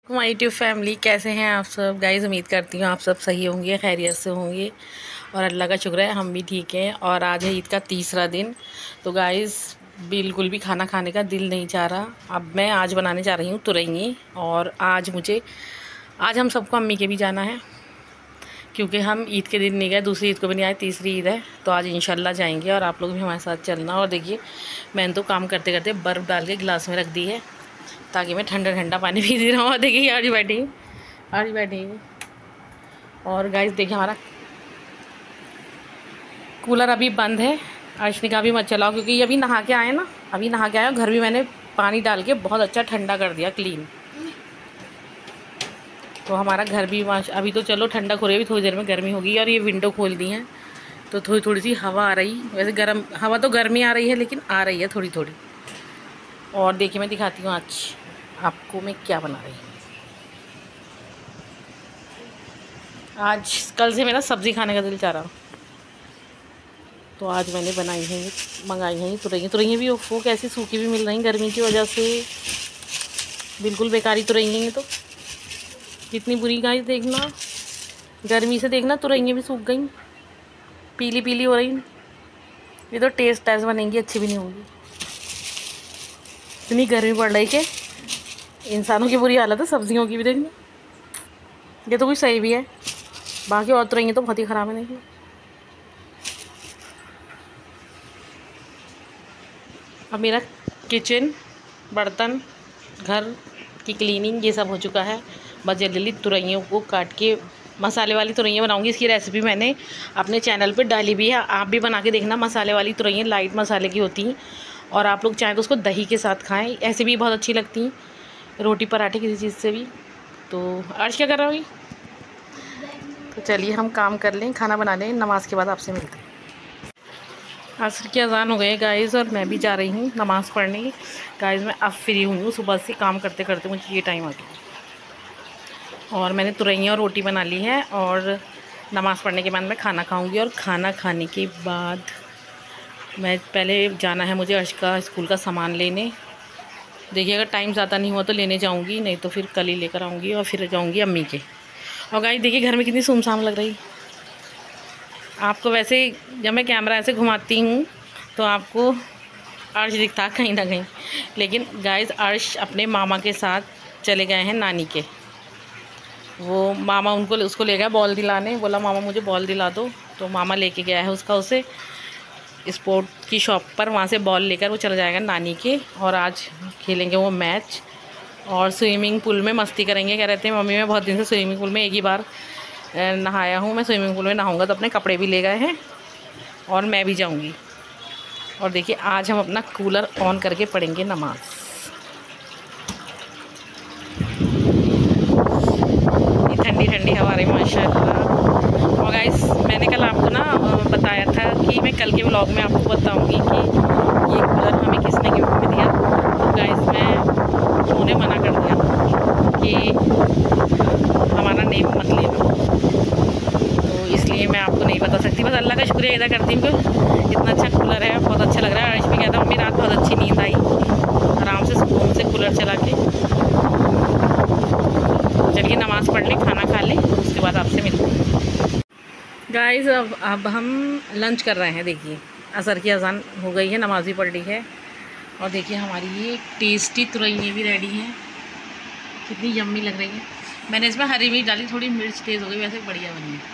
My YouTube family, कैसे हैं आप सब गाइस। उम्मीद करती हूँ आप सब सही होंगे, खैरियत से होंगे और अल्लाह का शुक्र है हम भी ठीक हैं। और आज है ईद का तीसरा दिन। तो गाइस बिल्कुल भी खाना खाने का दिल नहीं चाह रहा। अब मैं आज बनाने जा रही हूँ तुरई। और आज हम सबको अम्मी के भी जाना है, क्योंकि हम ईद के दिन नहीं गए, दूसरी ईद को भी नहीं आए, तीसरी ईद है। तो आज इंशाल्लाह जाएंगे और आप लोग भी हमारे साथ चलना। और देखिए मैंने तो काम करते करते बर्फ़ डाल के गिलास में रख दी है, ताकि मैं ठंडा ठंडा पानी पी रहा हूँ। देखिए आज बैठी। और गाइस देखिए हमारा कूलर अभी बंद है। अर्श ने कहा भी मत चलाओ, क्योंकि अभी नहा के आए ना, अभी नहा के आए। घर भी मैंने पानी डाल के बहुत अच्छा ठंडा कर दिया, क्लीन। तो हमारा घर भी अभी तो चलो ठंडा हो रही है, अभी थोड़ी देर में गर्मी होगी। और ये विंडो खोल दी है तो थोड़ी थोड़ी सी हवा आ रही। वैसे गर्म हवा तो गर्मी आ रही है, लेकिन आ रही है थोड़ी थोड़ी। और देखिए मैं दिखाती हूँ आज आपको मैं क्या बना रही हूँ। आज कल से मेरा सब्ज़ी खाने का दिल चाह रहा, तो आज मैंने मंगाई हैं ये तुरैयाँ भी। वो कैसी सूखी भी मिल रही गर्मी की वजह से, बिल्कुल बेकारी तुरैयाँ हैं। तो कितनी बुरी गाइस, देखना गर्मी से, देखना तुरैयाँ भी सूख गई, पीली पीली हो रही। ये तो टेस्ट बनेंगी, अच्छी भी नहीं होंगी। इतनी गर्मी पड़ रही कि इंसानों की बुरी हालत है, सब्जियों की भी। देखना ये तो कुछ सही भी है, बाकी और तुरैयाँ तो बहुत ही ख़राब है। देखिए अब मेरा किचन, बर्तन, घर की क्लीनिंग ये सब हो चुका है। बस जल्दी जल्दी तुरैयों को काट के मसाले वाली तुरैयाँ बनाऊंगी। इसकी रेसिपी मैंने अपने चैनल पे डाली भी है, आप भी बना के देखना। मसाले वाली तुरैयाँ लाइट मसाले की होती हैं, और आप लोग चाहें तो उसको दही के साथ खाएं, ऐसे भी बहुत अच्छी लगती हैं, रोटी पराठे किसी चीज़ से भी। तो अर्श क्या कर रहा होगी। तो चलिए हम काम कर लें, खाना बना लें, नमाज़ के बाद आपसे मिलते हैं। असर की अज़ान हो गई है गाइस, और मैं भी जा रही हूँ नमाज़ पढ़ने। गाइस मैं अब फ्री हुई हूँ, सुबह से काम करते करते मुझे ये टाइम आ गया। और मैंने तुरैयाँ और रोटी बना ली है, और नमाज़ पढ़ने के बाद मैं खाना खाऊंगी। और खाना खाने के बाद मैं पहले जाना है मुझे अर्श का स्कूल का सामान लेने। देखिए अगर टाइम ज़्यादा नहीं हुआ तो लेने जाऊँगी, नहीं तो फिर कल ही लेकर आऊँगी और फिर जाऊँगी अम्मी के। और गाइस देखिए घर में कितनी सुनसान लग रही। आपको वैसे जब मैं कैमरा ऐसे घुमाती हूँ तो आपको अर्श दिखता कहीं ना कहीं, लेकिन गाइस अर्श अपने मामा के साथ चले गए हैं नानी के। वो मामा उसको ले गया बॉल दिलाने, बोला मामा मुझे बॉल दिला दो। तो मामा लेके गया है उसे स्पोर्ट की शॉप पर, वहाँ से बॉल लेकर वो चला जाएगा नानी के। और आज खेलेंगे वो मैच, और स्विमिंग पूल में मस्ती करेंगे। कह रहे थे मम्मी मैं बहुत दिन से स्विमिंग पूल में एक ही बार नहाया हूँ, मैं स्विमिंग पूल में नहाऊंगा। तो अपने कपड़े भी ले गए हैं और मैं भी जाऊंगी। और देखिए आज हम अपना कूलर ऑन करके पढ़ेंगे नमाज। ये ठंडी ठंडी हवा रही माशाल्लाह। और गाइस मैंने कल आपको ना बताया था कि मैं कल के व्लॉग में आपको बताऊंगी कि ये कूलर हमें किसने गिफ्ट में दिया। तो गाइस उन्होंने मना कर दिया कि हमारा नेम मत लेना, तो इसलिए मैं आपको नहीं बता सकती। बस अल्लाह का शुक्रिया अदा करती हूँ कि इतना अच्छा कूलर है, बहुत अच्छा लग रहा है। अर्श भी कहता मम्मी रात बहुत अच्छी नींद आई, आराम से सुकून से कूलर चला के। चलिए नमाज़ पढ़ लें, खाना खा लें, उसके बाद आपसे मिलते हैं। गाइस अब हम लंच कर रहे हैं। देखिए असर की अज़ान हो गई है, नमाज़ भी पढ़ ली है। और देखिए हमारी ये टेस्टी तुरैयाँ भी रेडी हैं, कितनी यम्मी लग रही है। मैंने इसमें हरी मिर्च डाली, थोड़ी मिर्च तेज़ हो गई, वैसे बढ़िया बनी है।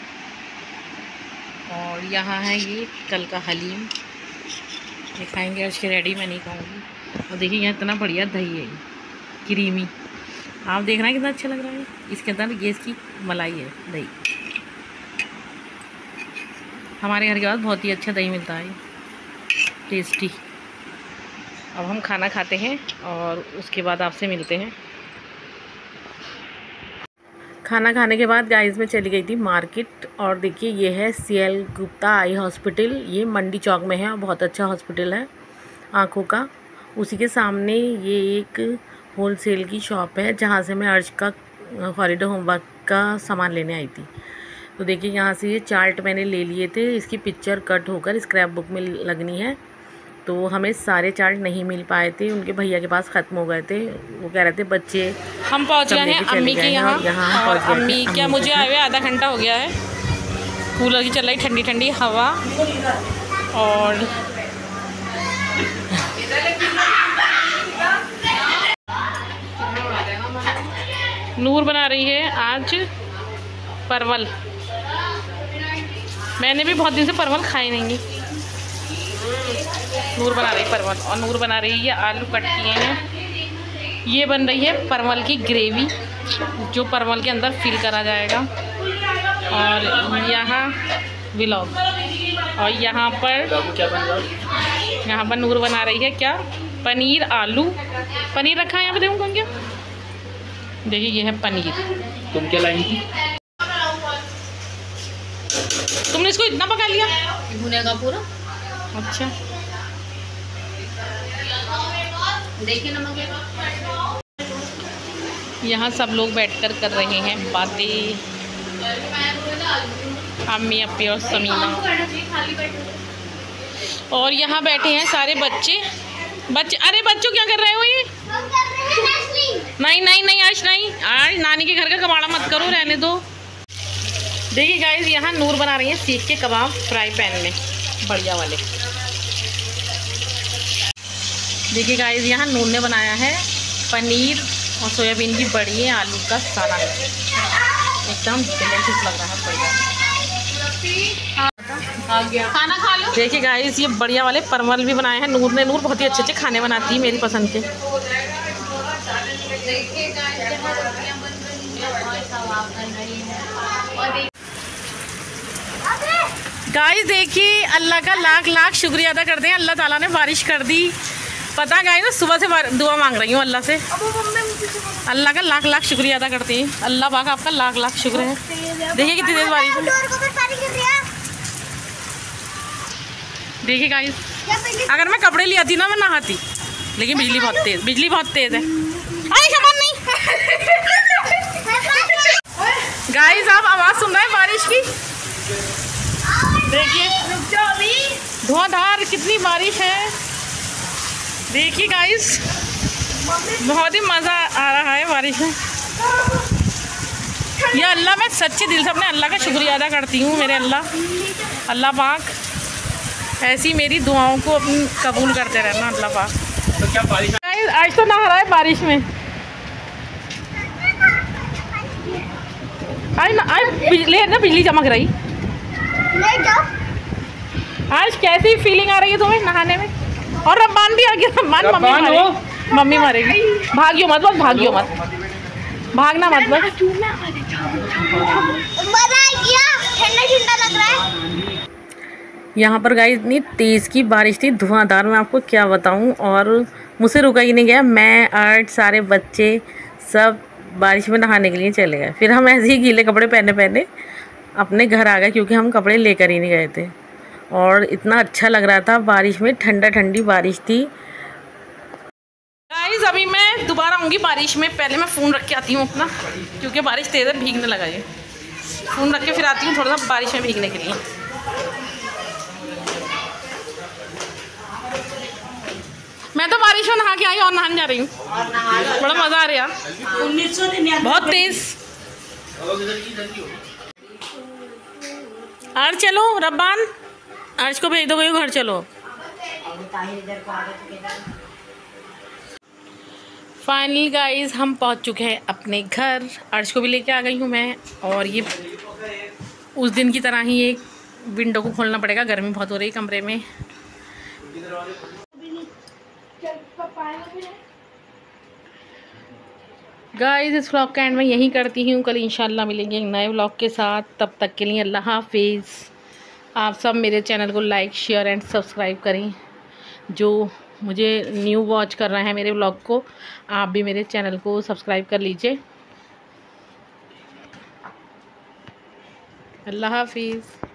और यहाँ है ये कल का हलीम, ये खाएँगे अर्श के रेडी, मैं नहीं खाऊँगी। और देखिए यहाँ इतना बढ़िया दही है, क्रीमी, आप देख रहे हैं कितना अच्छा लग रहा है। इसके अंदर ये इसकी मलाई है, दही। हमारे घर के पास बहुत ही अच्छा दही मिलता है, टेस्टी। अब हम खाना खाते हैं और उसके बाद आपसे मिलते हैं। खाना खाने के बाद गाइस मैं चली गई थी मार्केट। और देखिए ये है CL गुप्ता आई हॉस्पिटल, ये मंडी चौक में है और बहुत अच्छा हॉस्पिटल है आँखों का। उसी के सामने ये एक होलसेल की शॉप है, जहाँ से मैं अर्श का हॉलीडे होमवर्क का सामान लेने आई थी। तो देखिए यहाँ से ये चार्ट मैंने ले लिए थे, इसकी पिक्चर कट होकर स्क्रैप बुक में लगनी है। तो हमें सारे चार्ट नहीं मिल पाए थे, उनके भैया के पास ख़त्म हो गए थे। वो कह रहे थे बच्चे। हम पहुंच गए हैं अम्मी के यहाँ और अम्मी क्या मुझे आए हुए आधा घंटा हो गया है। कूलर की चल रही ठंडी ठंडी हवा और नूर बना रही है आज परवल। मैंने भी बहुत दिन से परवल खाए नहीं। नूर बना रही परवल और नूर बना रही है आलू कट किए हैं। ये बन रही है परवल की ग्रेवी जो परवल के अंदर फिल करा जाएगा। और यहाँ व्लॉग और यहाँ पर नूर बना रही है क्या, पनीर आलू। पनीर रखा है यहाँ पे, देखूँ कौन क्या। देखिए ये है पनीर। तुम क्या लाई थी? तुमने इसको इतना पका लिया भुनेगा पूरा। अच्छा देखिए नमक। यहाँ सब लोग बैठकर कर रहे हैं बातें, अम्मी अपी और समीना। और यहाँ बैठे हैं सारे बच्चे। अरे बच्चों क्या कर रहे हो ये? नहीं आज नानी के घर का कबाड़ा मत करो, रहने दो। देखिए गाइस यहाँ नूर बना रही है सीख के कबाब फ्राई पैन में बढ़िया वाले। देखिए गाइस यहाँ नूर ने बनाया है पनीर और सोयाबीन की बड़ी आलू का सालन, एकदम डिलीशियस लग रहा है, बढ़िया। खाना खा लो। देखिए गाइस ये बढ़िया वाले परवल भी बनाए हैं नूर ने। नूर बहुत ही अच्छे खाने बनाती है, मेरी पसंद के। गाइस देखिए अल्लाह का लाख लाख शुक्रिया अदा करते हैं, अल्लाह ताला ने बारिश कर दी। पता गाइस ना सुबह से दुआ मांग रही हूँ अल्लाह से। अल्लाह का लाख लाख शुक्रिया अदा करती है। अल्लाह पाक आपका लाख लाख शुक्र है। देखिए कितनी तेज बारिश है। देखिए गाइस अगर मैं कपड़े ले आती ना मैं नहाती, लेकिन बिजली बहुत तेज है। नहीं गाइस आप आवाज़ सुन रहे हैं बारिश की? देखिए धुआंधार कितनी बारिश है। देखिए गाइस बहुत ही मज़ा आ रहा है बारिश में। या अल्लाह मैं सच्चे दिल से अपने अल्लाह का शुक्रिया अदा करती हूँ। मेरे अल्लाह पाक ऐसी मेरी दुआओं को अपनी कबूल करते रहना अल्लाह पाक। तो क्या बारिश आज तो नहा रहा है बारिश में। आज बिजली चमक रही। आज कैसी फीलिंग आ रही है तुम्हें नहाने में? और रब्बान भी आ गया। रब्बान मम्मी मारेगी। भागियो मत बस, भागना मत बस। ठंडा लग रहा है। यहाँ पर गाइस इतनी तेज़ की बारिश थी, धुआंधार, मैं आपको क्या बताऊँ। और मुझसे रुका ही नहीं गया। मैं और सारे बच्चे सब बारिश में नहाने के लिए चले गए। फिर हम ऐसे ही गीले कपड़े पहने अपने घर आ गए, क्योंकि हम कपड़े लेकर ही नहीं गए थे। और इतना अच्छा लग रहा था बारिश में, ठंडी बारिश थी। गाइस अभी मैं दोबारा आऊँगी बारिश में। पहले मैं फ़ोन रख के आती हूँ अपना, क्योंकि बारिश तेज़ है, भीगने लगा ये। फ़ोन रख के फिर आती हूँ थोड़ा सा बारिश में भीगने के लिए। मैं तो बारिश में नहा के आई और नहाने जा रही हूँ। बड़ा मज़ा आ रहा है, बहुत तेज़। और चलो रब्बान, अर्श को भेज दो, घर चलो। फाइनली गाइस हम पहुंच चुके हैं अपने घर। अर्श को भी लेके आ गई हूं मैं। और ये उस दिन की तरह ही एक विंडो को खोलना पड़ेगा, गर्मी बहुत हो रही है कमरे में। गाइस इस व्लॉग का एंड मैं यहीं करती हूँ। कल इंशाल्लाह मिलेंगे एक नए व्लॉग के साथ। तब तक के लिए अल्लाह हाफिज़। आप सब मेरे चैनल को लाइक शेयर एंड सब्सक्राइब करें। जो मुझे न्यू वॉच कर रहे हैं मेरे व्लॉग को, आप भी मेरे चैनल को सब्सक्राइब कर लीजिए। अल्लाह हाफिज़।